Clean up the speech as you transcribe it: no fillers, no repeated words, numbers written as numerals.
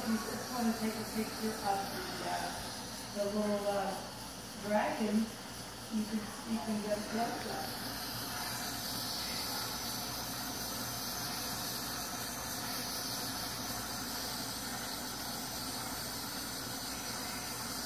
if you just want to take a picture of the little dragon, you can get a close-up.